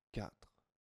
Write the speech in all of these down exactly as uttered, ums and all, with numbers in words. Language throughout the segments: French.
quatre.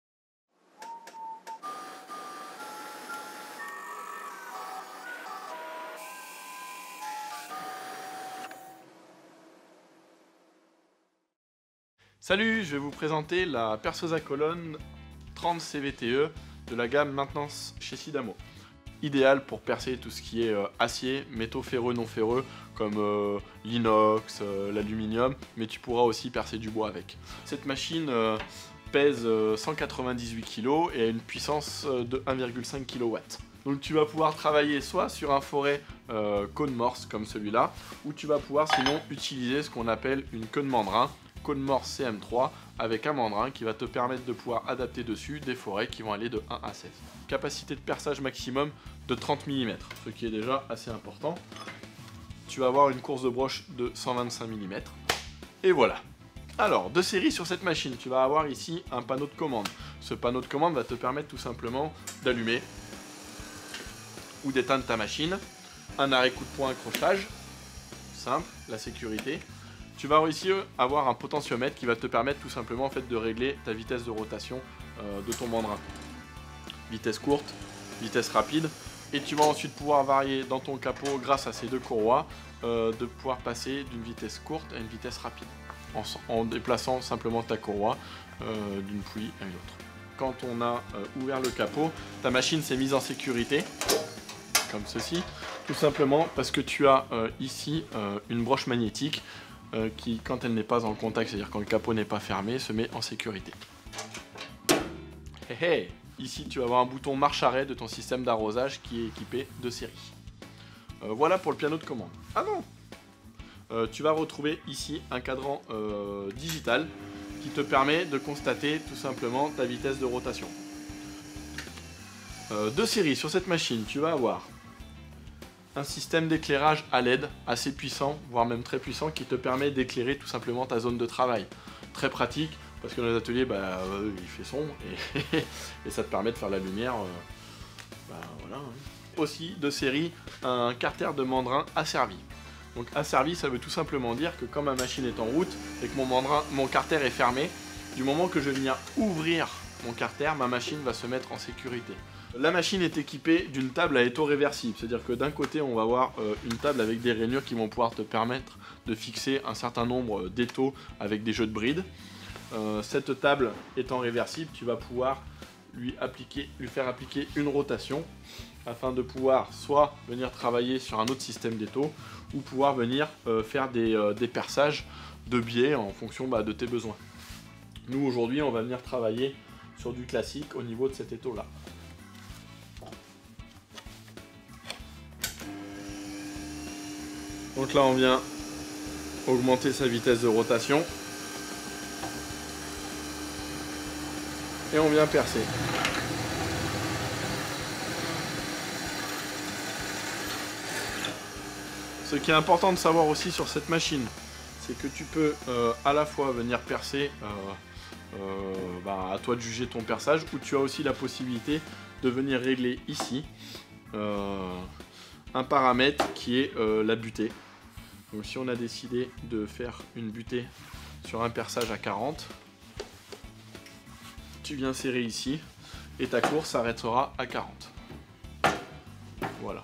Salut, je vais vous présenter la perceuse à colonne trente C V T E de la gamme maintenance chez Sidamo. Idéal pour percer tout ce qui est euh, acier, métaux ferreux, non ferreux, comme euh, l'inox, euh, l'aluminium, mais tu pourras aussi percer du bois avec. Cette machine euh, pèse euh, cent quatre-vingt-dix-huit kilos et a une puissance euh, de un virgule cinq kilowatts. Donc tu vas pouvoir travailler soit sur un forêt euh, cône morse comme celui-là, ou tu vas pouvoir sinon utiliser ce qu'on appelle une queue de mandrin, cône morse C M trois avec un mandrin qui va te permettre de pouvoir adapter dessus des forêts qui vont aller de un à seize. Capacité de perçage maximum de trente millimètres, ce qui est déjà assez important. Tu vas avoir une course de broche de cent vingt-cinq millimètres. Et voilà. Alors, de série sur cette machine, tu vas avoir ici un panneau de commande. Ce panneau de commande va te permettre tout simplement d'allumer ou d'éteindre ta machine. Un arrêt coup de poing accrochage, simple, la sécurité. Tu vas aussi avoir un potentiomètre qui va te permettre tout simplement en fait, de régler ta vitesse de rotation euh, de ton mandrin. Vitesse courte, vitesse rapide. Et tu vas ensuite pouvoir varier dans ton capot grâce à ces deux courroies euh, de pouvoir passer d'une vitesse courte à une vitesse rapide en, en déplaçant simplement ta courroie euh, d'une poulie à une autre. Quand on a euh, ouvert le capot, ta machine s'est mise en sécurité comme ceci, tout simplement parce que tu as euh, ici euh, une broche magnétique Euh, qui, quand elle n'est pas en contact, c'est-à-dire quand le capot n'est pas fermé, se met en sécurité. Hey, hey. Ici, tu vas avoir un bouton marche-arrêt de ton système d'arrosage qui est équipé de série. Euh, voilà pour le piano de commande. Ah non euh, Tu vas retrouver ici un cadran euh, digital qui te permet de constater tout simplement ta vitesse de rotation. Euh, de série, sur cette machine, tu vas avoir un système d'éclairage à L E D assez puissant, voire même très puissant, qui te permet d'éclairer tout simplement ta zone de travail. Très pratique, parce que dans les ateliers, bah, euh, il fait sombre, et, et ça te permet de faire la lumière. Euh, bah, voilà, hein. Aussi, de série, un carter de mandrin asservi. Donc asservi, ça veut tout simplement dire que quand ma machine est en route, et que mon, mandrin, mon carter est fermé, du moment que je vais venir ouvrir mon carter, ma machine va se mettre en sécurité. La machine est équipée d'une table à étau réversible, c'est-à-dire que d'un côté on va avoir euh, une table avec des rainures qui vont pouvoir te permettre de fixer un certain nombre d'étaux avec des jeux de bride. Euh, cette table étant réversible, tu vas pouvoir lui, appliquer, lui faire appliquer une rotation afin de pouvoir soit venir travailler sur un autre système d'étau ou pouvoir venir euh, faire des, euh, des perçages de biais en fonction bah, de tes besoins. Nous aujourd'hui on va venir travailler sur du classique au niveau de cet étau là. Donc là on vient augmenter sa vitesse de rotation et on vient percer. Ce qui est important de savoir aussi sur cette machine, c'est que tu peux euh, à la fois venir percer, euh, euh, bah, à toi de juger ton perçage, ou tu as aussi la possibilité de venir régler ici euh, un paramètre qui est euh, la butée. Donc si on a décidé de faire une butée sur un perçage à quarante, tu viens serrer ici et ta course s'arrêtera à quarante. Voilà.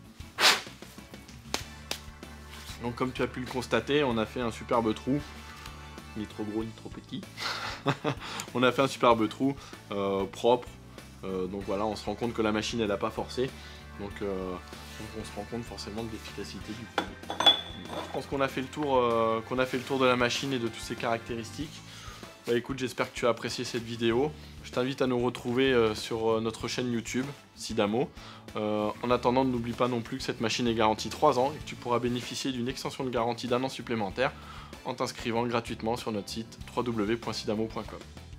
Donc comme tu as pu le constater, on a fait un superbe trou, ni trop gros ni trop petit. On a fait un superbe trou euh, propre, euh, donc voilà, on se rend compte que la machine elle n'a pas forcé, donc, euh, donc on se rend compte forcément de l'efficacité du produit. Je pense qu'on a fait le tour, euh, qu'on a fait le tour de la machine et de toutes ses caractéristiques. Bah écoute, j'espère que tu as apprécié cette vidéo. Je t'invite à nous retrouver euh, sur euh, notre chaîne YouTube, Sidamo. Euh, en attendant, n'oublie pas non plus que cette machine est garantie trois ans et que tu pourras bénéficier d'une extension de garantie d'un an supplémentaire en t'inscrivant gratuitement sur notre site w w w point sidamo point com.